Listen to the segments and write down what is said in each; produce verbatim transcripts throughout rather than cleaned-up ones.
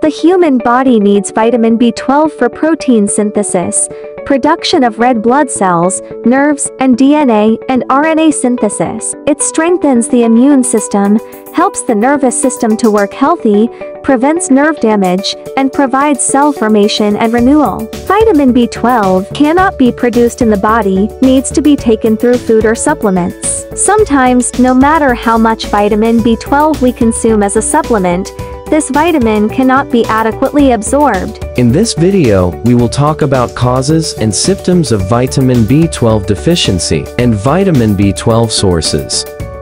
The human body needs vitamin B twelve for protein synthesis, production of red blood cells, nerves, and D N A and R N A synthesis. It strengthens the immune system, helps the nervous system to work healthy, prevents nerve damage, and provides cell formation and renewal. Vitamin B twelve cannot be produced in the body, needs to be taken through food or supplements. Sometimes, no matter how much vitamin B twelve we consume as a supplement, this vitamin cannot be adequately absorbed. In this video, we will talk about causes and symptoms of vitamin B twelve deficiency and vitamin B twelve sources.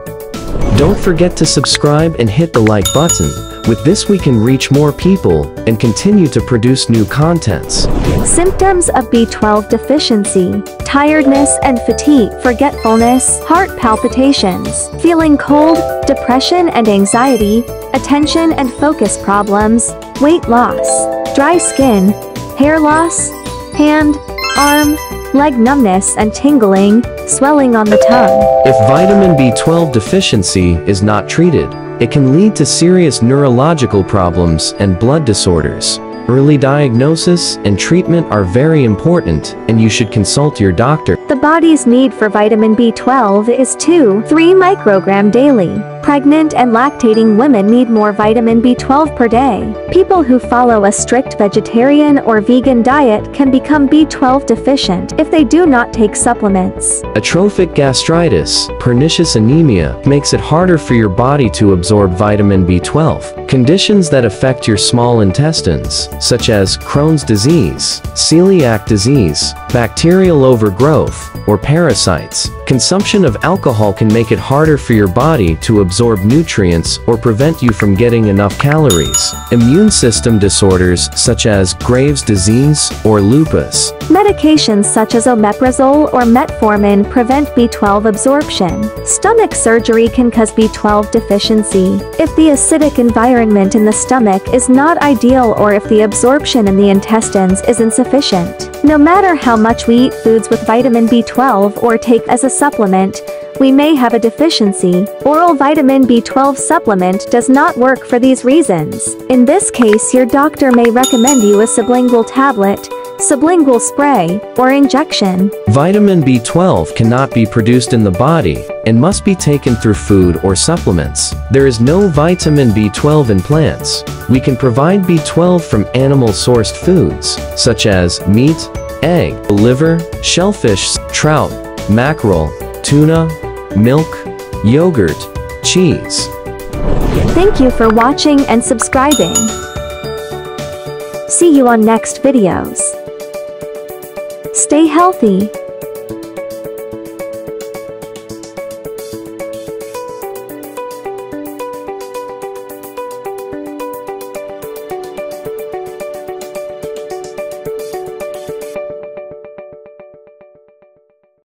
Don't forget to subscribe and hit the like button. With this we can reach more people and continue to produce new contents. Symptoms of B twelve deficiency: tiredness and fatigue, forgetfulness, heart palpitations, feeling cold, depression and anxiety, attention and focus problems, weight loss, dry skin, hair loss, hand, arm, leg numbness and tingling, swelling on the tongue. If vitamin B twelve deficiency is not treated, it can lead to serious neurological problems and blood disorders. Early diagnosis and treatment are very important, and you should consult your doctor. The body's need for vitamin B twelve is two to three microgram daily. Pregnant and lactating women need more vitamin B twelve per day. People who follow a strict vegetarian or vegan diet can become B twelve deficient if they do not take supplements. Atrophic gastritis, pernicious anemia, makes it harder for your body to absorb vitamin B twelve. Conditions that affect your small intestines, such as Crohn's disease, celiac disease, bacterial overgrowth, or parasites. Consumption of alcohol can make it harder for your body to absorb nutrients or prevent you from getting enough calories. Immune system disorders such as Graves' disease or lupus. Medications such as omeprazole or metformin prevent B twelve absorption. Stomach surgery can cause B twelve deficiency. If the acidic environment in the stomach is not ideal or if the absorption in the intestines is insufficient. No matter how much we eat foods with vitamin B twelve or take as a supplement, we may have a deficiency. Oral vitamin B twelve supplement does not work for these reasons. In this case, your doctor may recommend you a sublingual tablet, sublingual spray, or injection. Vitamin B twelve cannot be produced in the body and must be taken through food or supplements. There is no vitamin B twelve in plants. We can provide B twelve from animal-sourced foods, such as meat, egg, liver, shellfish, trout, mackerel, tuna, milk, yogurt, cheese. Thank you for watching and subscribing. See you on next videos. Stay healthy.